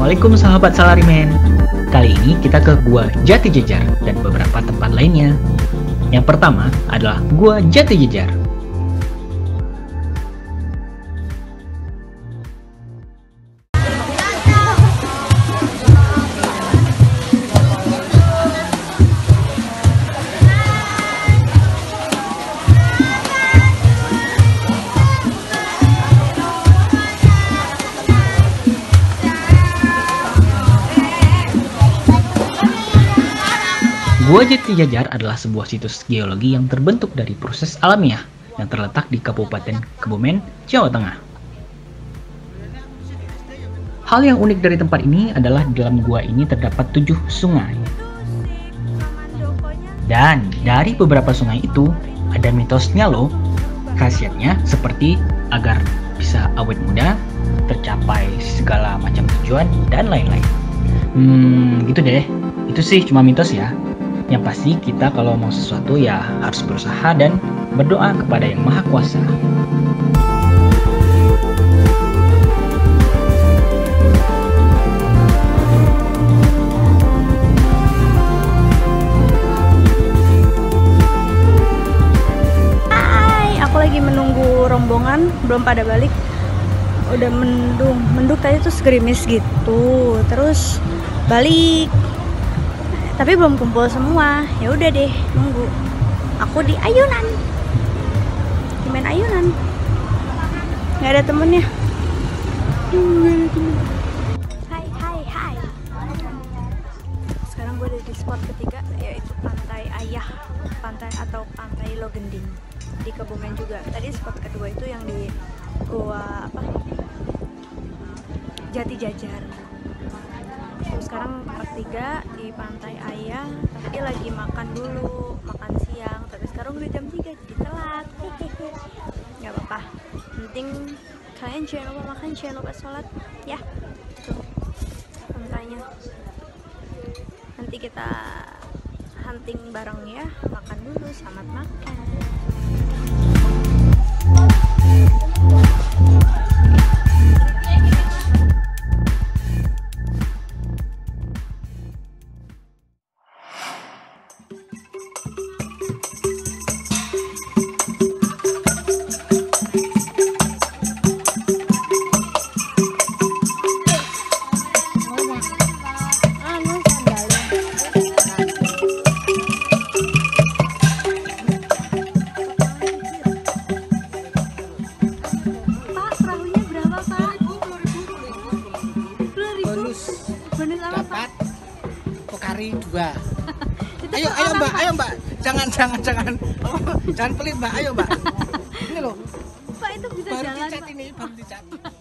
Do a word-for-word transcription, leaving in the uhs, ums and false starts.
Assalamualaikum sahabat Salarimen. Kali ini kita ke Gua Jati Jejar dan beberapa tempat lainnya. Yang pertama adalah Gua Jati Jejar. Gua Jati Jejar adalah sebuah situs geologi yang terbentuk dari proses alamiah yang terletak di Kabupaten Kebumen, Jawa Tengah. Hal yang unik dari tempat ini adalah di dalam gua ini terdapat tujuh sungai. Dan dari beberapa sungai itu ada mitosnya loh. Khasiatnya seperti agar bisa awet muda, tercapai segala macam tujuan, dan lain-lain. Hmm, gitu deh. Itu sih cuma mitos ya. Yang pasti kita kalau mau sesuatu ya harus berusaha dan berdoa kepada Yang Maha Kuasa. Hai, aku lagi menunggu rombongan, belum pada balik. Udah mendung, mendung tadi tuh gerimis gitu. Terus balik. Tapi belum kumpul semua. Ya udah deh, nunggu. Aku di ayunan. Di main ayunan. Nggak ada temennya. Nggak ada temen. Hai, hai, hai. Sekarang gue ada di spot ketiga, yaitu Pantai Ayah, pantai atau Pantai Logending di Kebumen juga. Tadi spot kedua itu yang di gua apa? Jati Jejar. Sekarang tempat tiga di Pantai Ayah. Tadi lagi makan dulu, makan siang. Tapi sekarang udah jam tiga, jadi telat. Gak apa-apa. Penting kalian jangan lupa makan, jangan lupa sholat. Ya, tuh pantainya. Nanti kita hunting bareng ya. Makan dulu, selamat makan. Dapat pokari dua. Ayo, ayo mbak, ayo mbak. Jangan, jangan, jangan. Oh, jangan pelit mbak, ayo mbak. Ini loh. Pak itu bisa baru jalan. dicat ini, baru dicat.